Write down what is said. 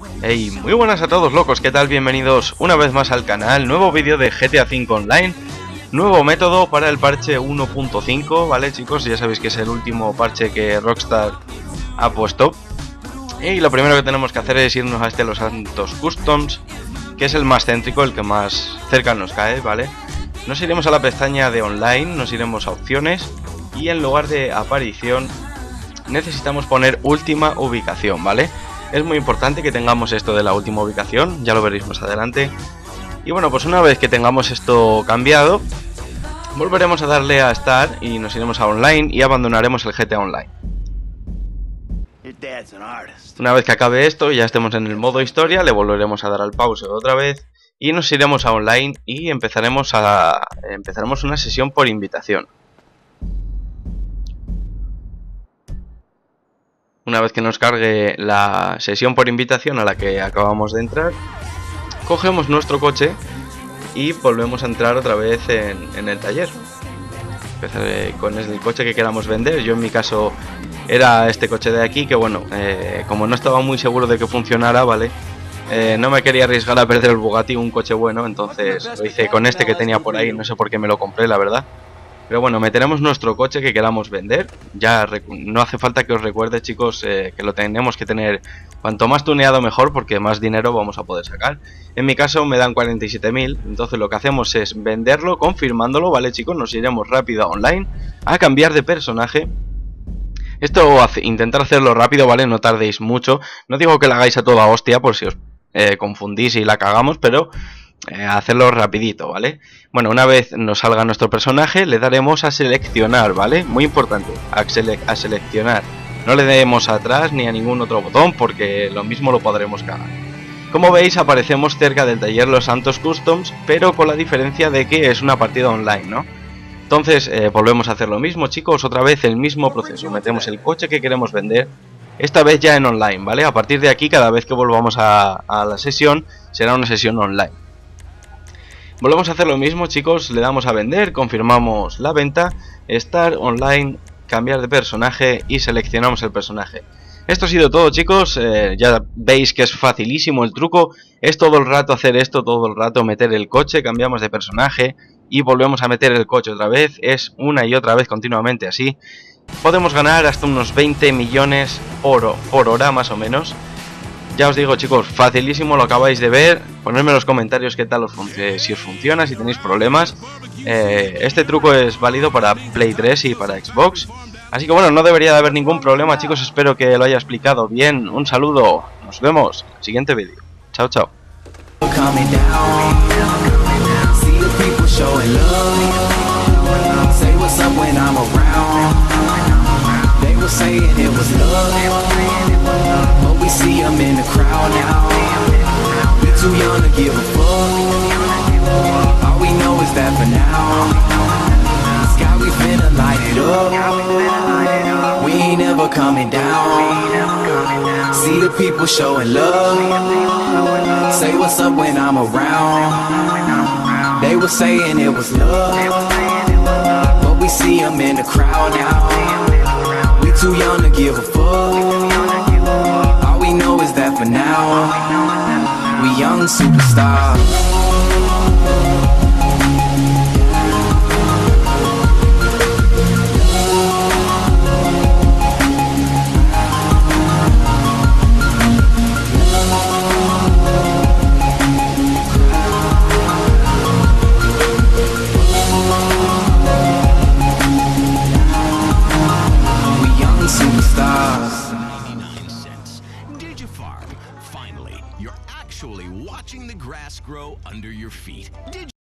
Hey, muy buenas a todos locos, ¿qué tal? Bienvenidos una vez más al canal, nuevo vídeo de GTA V Online, nuevo método para el parche 1.5, ¿vale chicos? Ya sabéis que es el último parche que Rockstar ha puesto. Y lo primero que tenemos que hacer es irnos a Los Santos Customs, que es el más céntrico, el que más cerca nos cae, ¿vale? Nos iremos a la pestaña de online, nos iremos a opciones y en lugar de aparición necesitamos poner última ubicación, ¿vale? Es muy importante que tengamos esto de la última ubicación, ya lo veréis más adelante. Y bueno, pues una vez que tengamos esto cambiado, volveremos a darle a Start y nos iremos a Online y abandonaremos el GTA Online. Una vez que acabe esto y ya estemos en el modo historia, le volveremos a dar al pause otra vez y nos iremos a Online y empezaremos una sesión por invitación. Una vez que nos cargue la sesión por invitación a la que acabamos de entrar, cogemos nuestro coche y volvemos a entrar otra vez en el taller. Empezaré con el coche que queramos vender. Yo en mi caso era este coche de aquí, que bueno, como no estaba muy seguro de que funcionara, ¿vale? No me quería arriesgar a perder el Bugatti, un coche bueno, entonces lo hice con este que tenía por ahí, no sé por qué me lo compré, la verdad. Pero bueno, meteremos nuestro coche que queramos vender. Ya no hace falta que os recuerde, chicos, que lo tenemos que tener cuanto más tuneado mejor, porque más dinero vamos a poder sacar. En mi caso me dan 47.000, entonces lo que hacemos es venderlo, confirmándolo, ¿vale chicos? Nos iremos rápido a Online a cambiar de personaje. Esto, intentar hacerlo rápido, ¿vale? No tardéis mucho. No digo que la hagáis a toda hostia por si os confundís y la cagamos, pero hacerlo rapidito, ¿vale? Bueno, una vez nos salga nuestro personaje, le daremos a seleccionar, ¿vale? Muy importante, a seleccionar. No le demos atrás ni a ningún otro botón porque lo mismo lo podremos cagar. Como veis, aparecemos cerca del taller Los Santos Customs, pero con la diferencia de que es una partida online, ¿no? Entonces, volvemos a hacer lo mismo, chicos, otra vez el mismo proceso. Metemos el coche que queremos vender, esta vez ya en online, ¿vale? A partir de aquí, cada vez que volvamos a la sesión, será una sesión online. Volvemos a hacer lo mismo, chicos, le damos a vender, confirmamos la venta, Start Online, cambiar de personaje y seleccionamos el personaje. Esto ha sido todo, chicos, ya veis que es facilísimo el truco, es todo el rato hacer esto, todo el rato meter el coche, cambiamos de personaje y volvemos a meter el coche otra vez, es una y otra vez continuamente así. Podemos ganar hasta unos 20 millones por hora más o menos. Ya os digo, chicos, facilísimo, lo acabáis de ver. Ponedme en los comentarios qué tal si os funciona, si tenéis problemas. Este truco es válido para Play 3 y para Xbox. Así que bueno, no debería de haber ningún problema, chicos. Espero que lo haya explicado bien. Un saludo. Nos vemos en el siguiente vídeo. Chao, chao. We see them in the crowd now. We're too young to give a fuck. All we know is that for now, sky we finna light it up. We ain't never coming down. See the people showing love. Say what's up when I'm around. They were saying it was love, but we see them in the crowd now. We too young to give a fuck. Is that for now? We young superstars. Finally, you're actually watching the grass grow under your feet.